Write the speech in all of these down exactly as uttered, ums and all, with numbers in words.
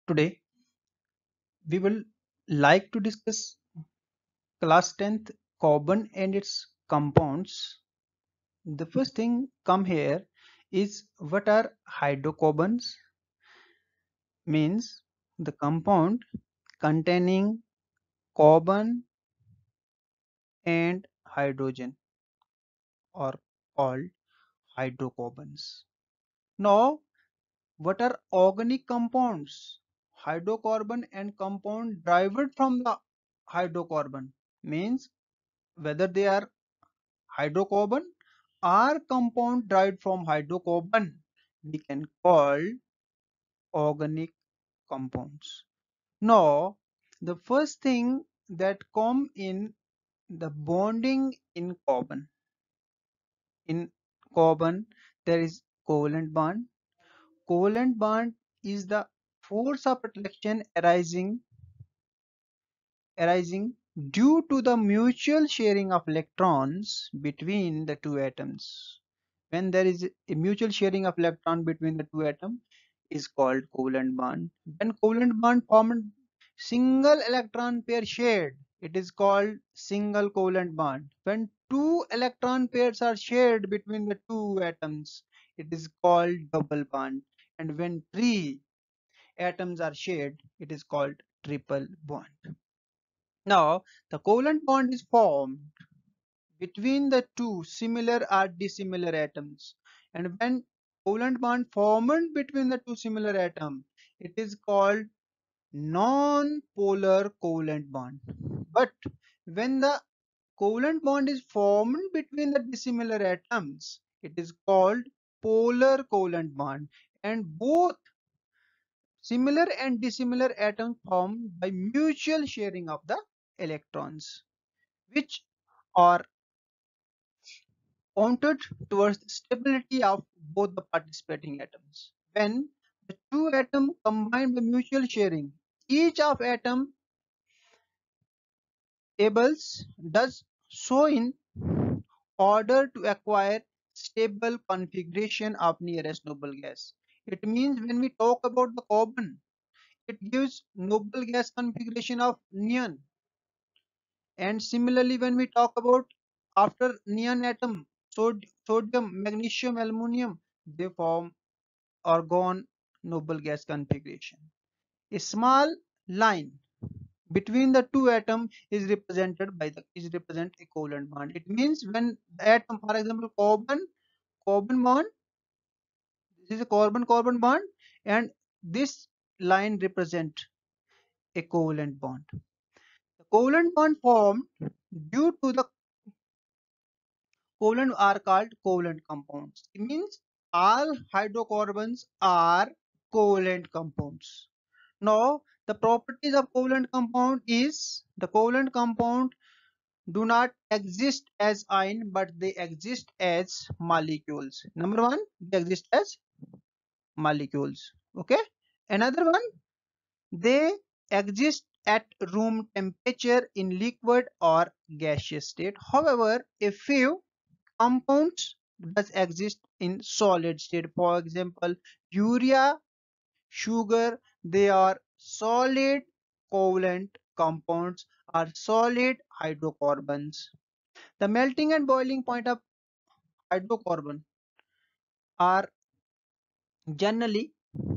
Today, we will like to discuss class tenth carbon and its compounds. The first thing come here is what are hydrocarbons? Means the compound containing carbon and hydrogen are called hydrocarbons. Now, what are organic compounds? Hydrocarbon and compound derived from the hydrocarbon means whether they are hydrocarbon or compound derived from hydrocarbon we can call organic compounds. Now, the first thing that come in the bonding in carbon. In carbon, there is covalent bond. Covalent bond is the force of attraction arising arising due to the mutual sharing of electrons between the two atoms. When there is a mutual sharing of electron between the two atoms is called covalent bond. When covalent bond formed single electron pair shared, it is called single covalent bond. When two electron pairs are shared between the two atoms, it is called double bond. And when three atoms are shared, it is called triple bond. Now, the covalent bond is formed between the two similar or dissimilar atoms. And when covalent bond formed between the two similar atoms, it is called non-polar covalent bond. But when the covalent bond is formed between the dissimilar atoms, it is called polar covalent bond. And both similar and dissimilar atoms formed by mutual sharing of the electrons, which are pointed towards the stability of both the participating atoms. When the two atoms combine by mutual sharing, each of atom tables does so in order to acquire stable configuration of nearest noble gas. It means when we talk about the carbon, it gives noble gas configuration of neon. And similarly, when we talk about after neon atom, sod sodium, magnesium, aluminum, they form argon noble gas configuration. A small line between the two atoms is represented by the is represent a covalent bond. It means when the atom, for example, carbon carbon bond, this is a carbon carbon bond, and this line represent a covalent bond. The covalent bond formed due to the covalent are called covalent compounds. It means all hydrocarbons are covalent compounds. Now, the properties of covalent compound is the covalent compound do not exist as ion, but they exist as molecules. Number one, they exist as molecules. Okay. Another one, they exist at room temperature in liquid or gaseous state. However, a few compounds does exist in solid state. For example, urea, sugar, they are solid covalent compounds or solid hydrocarbons. The melting and boiling point of hydrocarbon are generally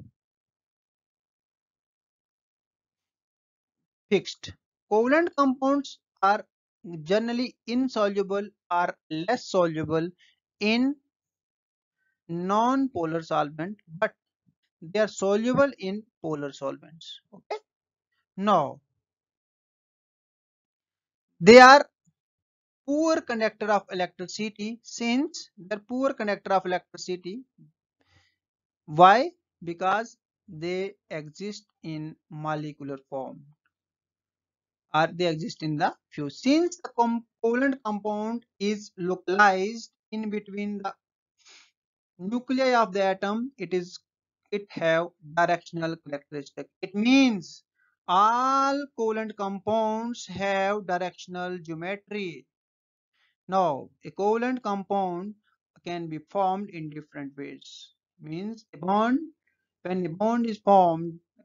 fixed. Covalent compounds are generally insoluble or less soluble in non-polar solvent, but they are soluble in polar solvents. Okay. Now, they are poor conductor of electricity. Since they're poor conductor of electricity, why? Because they exist in molecular form or they exist in the fuse. Since the covalent compound is localized in between the nuclei of the atom, it is it have directional characteristic. It means all covalent compounds have directional geometry. Now, a covalent compound can be formed in different ways. Means a bond, when a bond is formed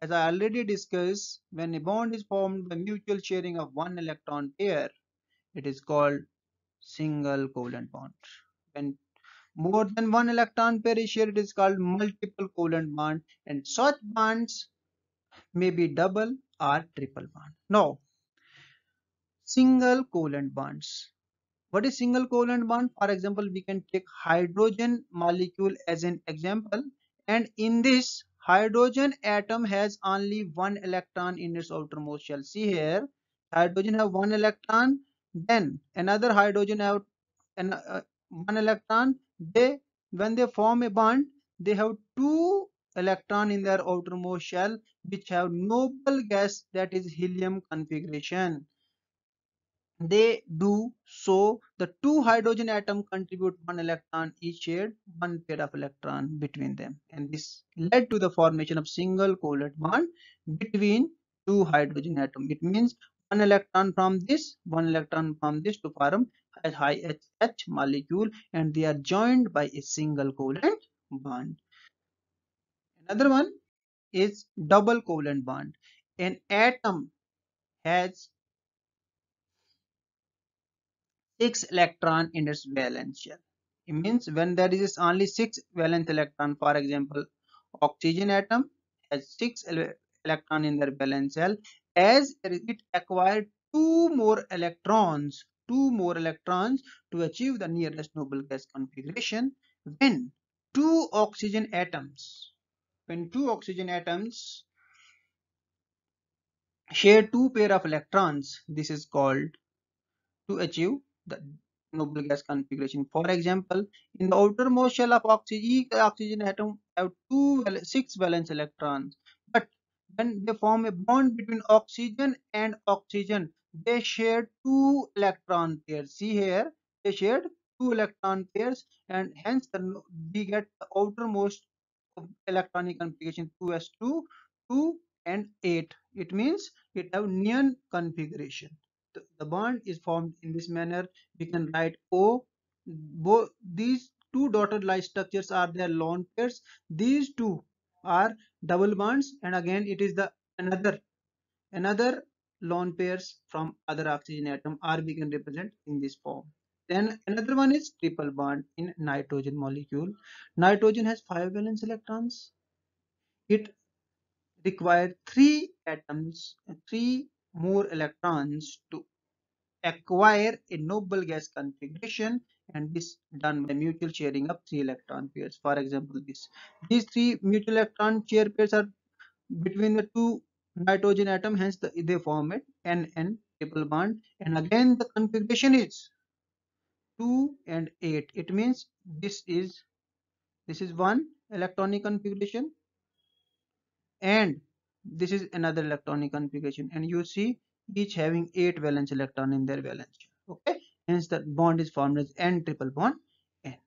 as I already discussed, when a bond is formed by mutual sharing of one electron pair, it is called single covalent bond. When more than one electron pair is shared, it is called multiple covalent bond, and such bonds may be double or triple bond. Now, single covalent bonds. What is single covalent bond? For example, we can take hydrogen molecule as an example, and in this hydrogen atom has only one electron in its outermost shell. See here, hydrogen have one electron, then another hydrogen have an, uh, one electron. They, when they form a bond, they have two electron in their outermost shell, which have noble gas, that is helium configuration. They do so, the two hydrogen atom contribute one electron each, shared one pair of electron between them, and this led to the formation of single covalent bond between two hydrogen atom. It means one electron from this, one electron from this to form a high H H molecule, and they are joined by a single covalent bond. Another one is double covalent bond. An atom has six electron in its valence shell. It means when there is only six valence electron, for example, oxygen atom has six ele electron in their valence shell. As it acquired two more electrons, two more electrons to achieve the nearest noble gas configuration. When two oxygen atoms, when two oxygen atoms share two pair of electrons, this is called to achieve the noble gas configuration. For example, in the outermost shell of oxygen, each oxygen atom have two six valence electrons, but when they form a bond between oxygen and oxygen, they share two electron pairs. See here, they shared two electron pairs, and hence the, we get the outermost electronic configuration two s two, two and eight. It means it have neon configuration. The, the bond is formed in this manner. We can write O. Both these two dotted line structures are their lone pairs. These two are double bonds, and again it is the another another lone pairs from other oxygen atom, or we can represent in this form. Then another one is triple bond in nitrogen molecule. Nitrogen has five valence electrons. It requires three atoms, three more electrons to acquire a noble gas configuration, and this done by mutual sharing of three electron pairs. For example, this these three mutual electron chair pairs are between the two nitrogen atom, hence the, they form it N N triple bond, and again the configuration is two and eight. It means this is this is one electronic configuration, and this is another electronic configuration, and you see each having eight valence electron in their valence shell. Okay, hence the bond is formed as N triple bond N.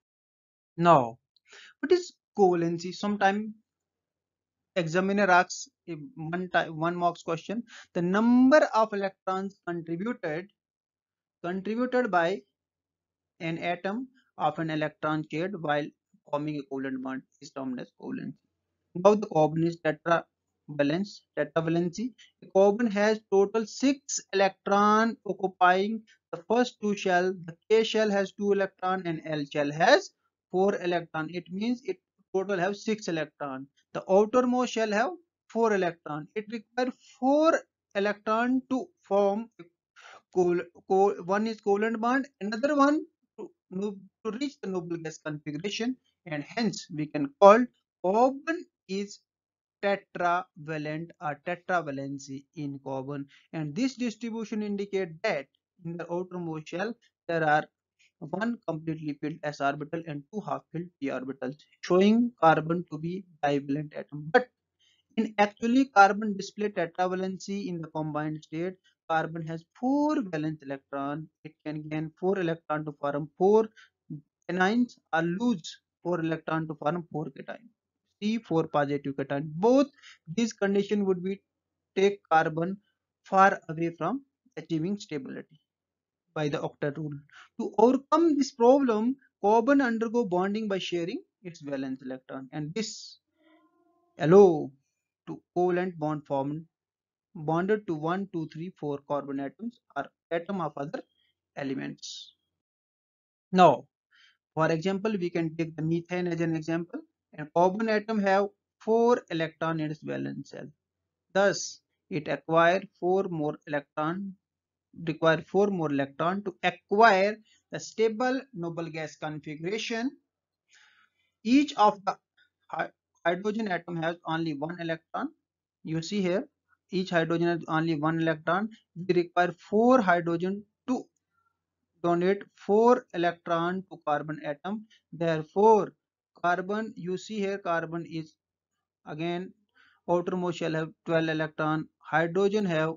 Now, what is covalency? Sometime examiner asks a one time one marks question: the number of electrons contributed contributed by an atom of an electron shared while forming a covalent bond is termed as covalency. Now the carbon is tetravalence, tetravalency. The carbon has total six electron occupying the first two shell. The K shell has two electron and L shell has four electron. It means it total have six electron. The outermost shell have four electron. It requires four electron to form col, col, one is covalent bond, another one to, to reach the noble gas configuration, and hence we can call carbon is tetravalent or tetravalency in carbon, and this distribution indicate that in the outermost shell there are one completely filled s orbital and two half filled p orbitals, showing carbon to be divalent atom. But in actually carbon display tetravalency in the combined state, carbon has four valence electron. It can gain four electron to form four anions or lose four electron to form four cations. C four positive cation. Both these conditions would be take carbon far away from achieving stability by the octet rule. To overcome this problem, carbon undergo bonding by sharing its valence electron, and this allow to covalent bond formed bonded to one, two, three, four carbon atoms or atom of other elements. Now, for example, we can take the methane as an example. A carbon atom have four electron in its valence shell. Thus, it acquire four more electron require four more electron to acquire the stable noble gas configuration. Each of the hydrogen atom has only one electron. You see here, each hydrogen has only one electron. We require four hydrogen to donate four electron to carbon atom. Therefore, carbon, you see here, carbon is again outermost shell have twelve electron. Hydrogen have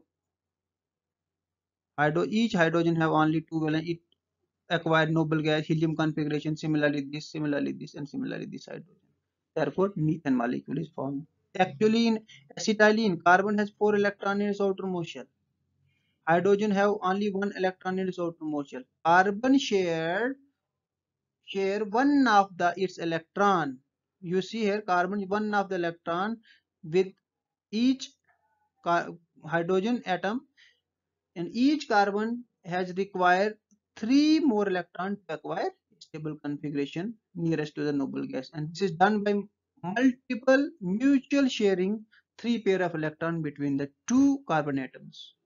hydro each hydrogen have only two valence. It acquired noble gas helium configuration. Similarly, this, similarly this, and similarly this hydrogen. Therefore, methane molecule is formed. Actually, in acetylene, carbon has four electrons in its outermost shell. Hydrogen have only one electron in its outermost shell. Carbon shared share one of the its electron. You see here, carbon one of the electron with each hydrogen atom, and each carbon has required three more electrons to acquire stable configuration nearest to the noble gas, and this is done by multiple mutual sharing three pair of electron between the two carbon atoms.